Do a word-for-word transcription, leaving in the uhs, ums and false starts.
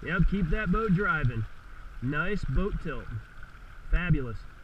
Yep, keep that boat driving. Nice boat tilt. Fabulous.